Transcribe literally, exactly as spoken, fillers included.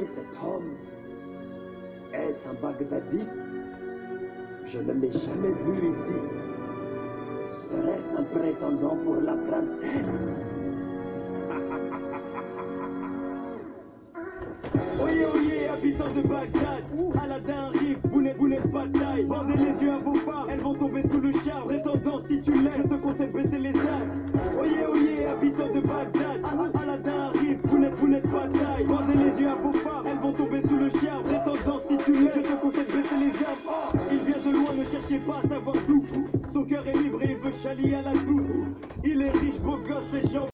est cet homme? Est-ce un Baghdadi? Je ne l'ai jamais vu ici. Serait-ce un prétendant pour la princesse? Oyez, oyez, habitants de Bagdad, Aladdin arrive, vous n'êtes, vous n'êtes pas de taille. Bandez les yeux à vos phares, elles vont tomber sous le char. Prétendant, si tu l'aimes, je te conseille de baisser les armes. Oyez, oyez, habitants de Bagdad, Aladdin arrive, vous n'êtes, vous n'êtes pas de taille. Bandez les yeux à vos phares.